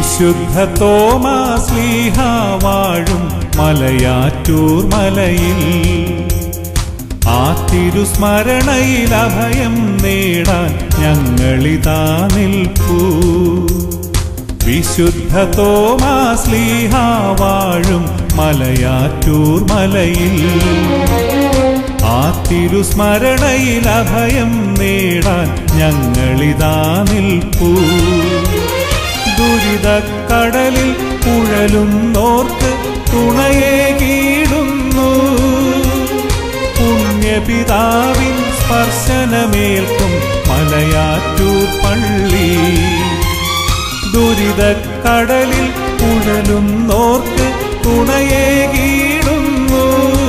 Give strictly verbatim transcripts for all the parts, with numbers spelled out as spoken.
വിശുദ്ധ തോമാശ്ലീഹ വാഴും മലയാറ്റൂർ മലയിൽ ആ തിരുസ്മരണയിൽ അഭയം നേടാൻ ഞങ്ങളിതാ നിൽപ്പൂ. വിശുദ്ധ തോമാശ്ലീഹ വാഴും മലയാറ്റൂർ മലയിൽ ആ തിരുസ്മരണയിൽ അഭയം നേടാൻ ഞങ്ങളിതാ നിൽപ്പൂ. ദുരിതക്കടലിൽ ഉഴലുന്നോർക്ക് തുണയേകിടുന്നു. പുണ്യപിതാവിൻ സ്പർശനമേൽക്കും മലയാറ്റൂർ പള്ളി. ദുരിതക്കടലിൽ ഉഴലുന്നോർക്ക് തുണയേകിടുന്നു.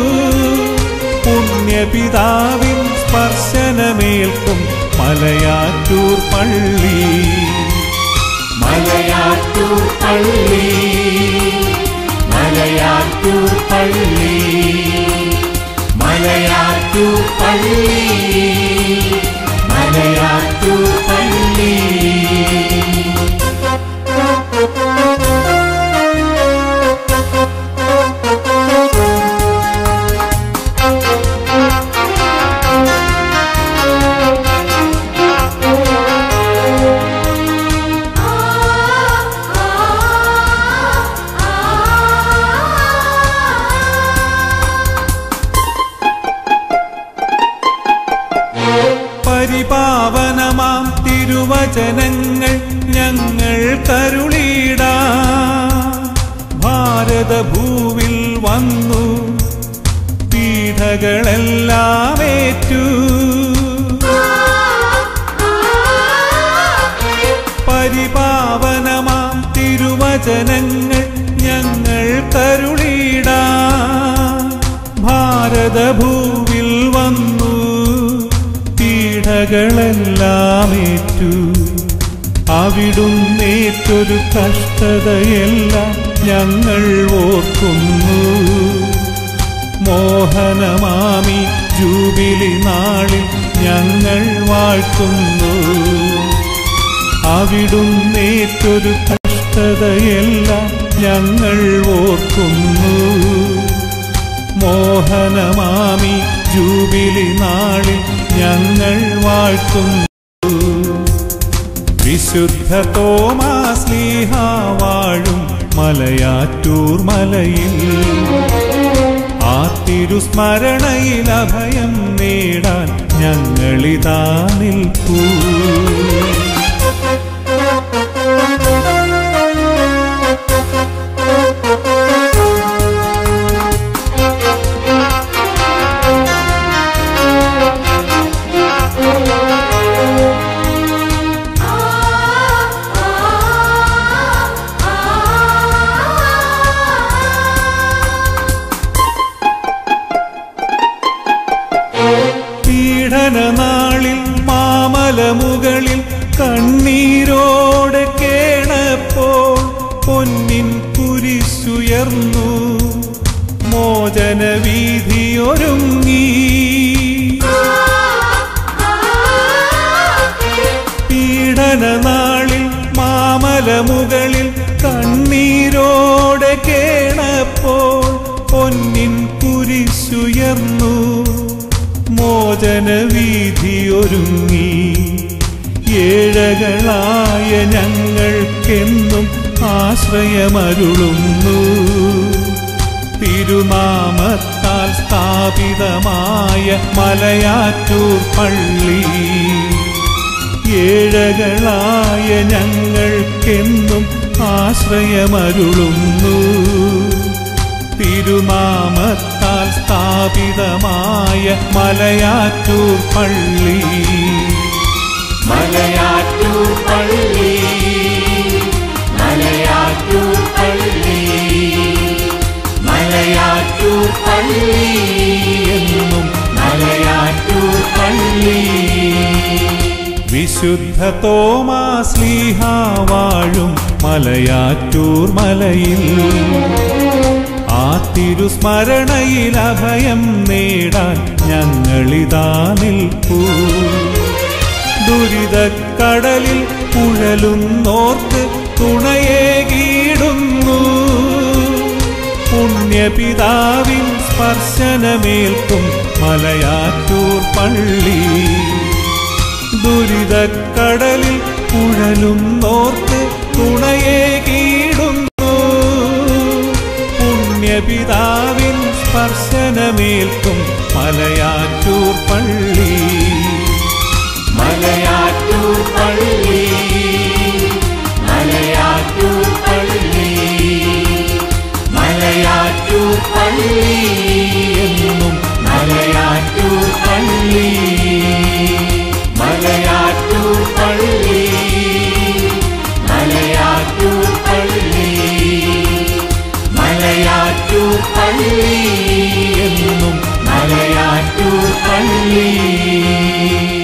പുണ്യപിതാവിൻ സ്പർശനമേൽക്കും മലയാറ്റൂർ പള്ളി. മലയാറ്റൂർ പള്ളി, മലയാറ്റൂർ പള്ളി, മലയാറ്റൂർ പള്ളി, മലയാറ്റൂർ പള്ളി. പരിപാവനമാം തിരുവചനങ്ങൾ ഞങ്ങൾ കരുളിടാം. ഭാരതഭൂവിൽ വന്നു പീഡകളെല്ലാം ഏറ്റു. പരിപാവനമാം തിരുവചനങ്ങൾ ഞങ്ങൾ കരുളിടാം. ഭാരതഭൂവിൽ വന്നു പീഡകളെല്ലാം ഏറ്റു. അവിടുന്നേറ്റൊരു കഷ്ടതയെല്ലാം ഞങ്ങൾ ഓർക്കുന്നു. മോഹനമാമി ജൂബിലി നാളിൽ ഞങ്ങൾ വാഴ്ത്തുന്നു. അവിടുന്നേറ്റൊരു കഷ്ടതയെല്ലാം ഞങ്ങൾ ഓർക്കുന്നു. മോഹനമാമി ജൂബിലി നാളിൽ ഞങ്ങൾ വാഴ്ത്തുന്നു. വിശുദ്ധ തോമാശ്ലീഹ വാഴും മലയാറ്റൂർ മലയിൽ ആ തിരുസ്മരണയിൽ അഭയം നേടാൻ ഞങ്ങളിതാ നിൽപ്പൂ. പീഡനനാളിൽ മാമലമുകളിൽ കണ്ണീരോടെ കേണപ്പോൾ പൊന്നിൻ കുരിശുയർന്നു മോചനവീഥിയൊരുങ്ങി. പീഡനനാളിൽ മാമലമുകളിൽ കണ്ണീരോടെ കേണപ്പോൾ പൊന്നിൻ കുരിശുയർന്നു മോചനവീഥിയൊരുങ്ങി. ഏഴകളായ ഞങ്ങൾക്കെന്നും ആശ്രയമരുളുന്നു. തിരുനാമത്താൽ സ്ഥാപിതമായ മലയാറ്റൂർ പള്ളി. ഏഴകളായ ഞങ്ങൾക്കെന്നും ആശ്രയമരുളുന്നു. തിരുനാമത്താൽ സ്ഥാപിതമായ മലയാറ്റൂർ പള്ളി. മലയാറ്റൂർ പള്ളി, മലയാറ്റൂർ പള്ളി, മലയാറ്റൂർ പള്ളി എന്നും മലയാറ്റൂർ പള്ളി. വിശുദ്ധ തോമാശ്ലീഹ വാഴും മലയാറ്റൂർ മലയിൽ ആ തിരുസ്മരണയിൽ അഭയം നേടാൻ ഞങ്ങളിതാ നിൽപ്പൂ. ദുരിതക്കടലിൽ ഉഴലുന്നോർക്ക് തുണയേകിടുന്നു. പുണ്യപിതാവിൻ സ്പർശനമേൽക്കും മലയാറ്റൂർ പള്ളി. ദുരിതക്കടലിൽ ഉഴലുന്നോർക്ക് തുണയേകിടുന്നു. പുണ്യപിതാവിൻ സ്പർശനമേൽക്കും മലയാറ്റൂർ പള്ളി. മലയാറ്റൂർ പള്ളി, മലയാറ്റൂർ പള്ളി, മലയാറ്റൂർ പള്ളി എന്നും മലയാറ്റൂർ പള്ളി. മലയാറ്റൂർ പള്ളി, മലയാറ്റൂർ പള്ളി, മലയാറ്റൂർ പള്ളി എന്നും മലയാറ്റൂർ പള്ളി.